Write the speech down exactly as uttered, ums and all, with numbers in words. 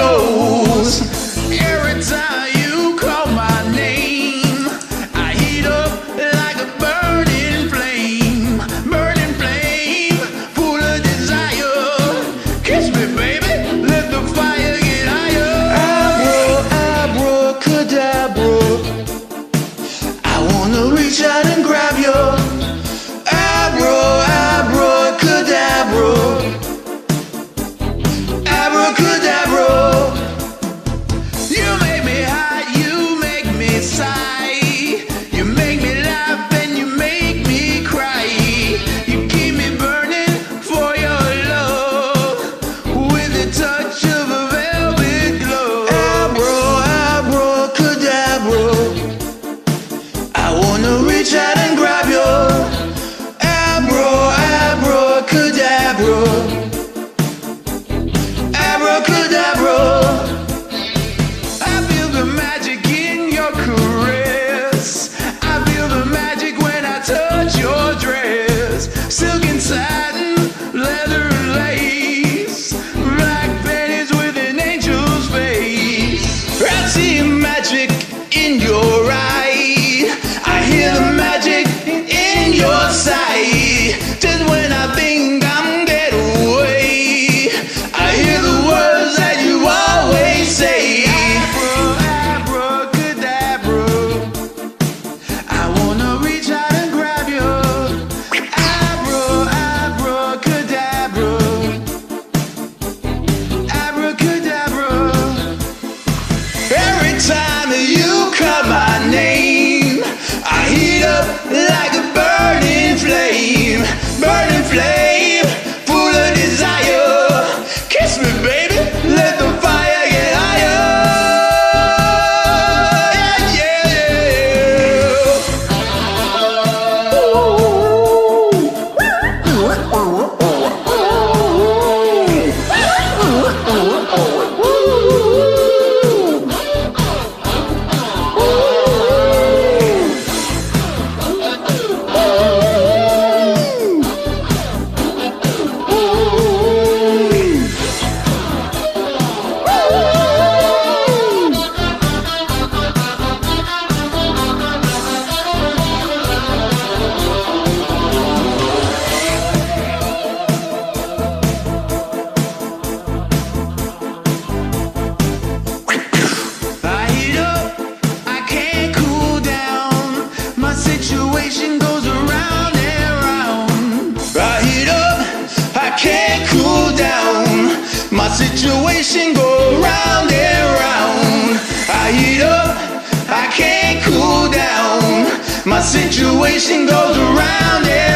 knows. Every time you call my name, I heat up like a burning flame, burning flame, full of desire. Kiss me, baby, let the fire get higher. Abra, abracadabra, I wanna reach out and grab you. Abra, abracadabra, abracadabra. You make me hot, you make me sigh, you make me laugh and you make me cry. You keep me burning for your love with the touch of a velvet glove. Abra, abracadabra, I wanna reach out and grab you. Abra, abracadabra, abracadabra. I feel the magic in your caress. I feel the magic when I touch your dress. Silk and satin, leather and lace, black panties with an angel's face. I see magic in your eye, I hear the magic in your sight. Just when I think I'm get away, I hear the words that you always say. Abra, abracadabra, I wanna reach out and grab you. Abra, abracadabra, abracadabra. Every time you call my name, I heat up like a burning flame, burning flame, full of desire. Kiss me, baby, let the fire get higher. Yeah, I heat up, I can't cool down. My situation goes around and round. I heat up, I can't cool down. My situation goes round and round. I heat up, I can't cool down. My situation goes around and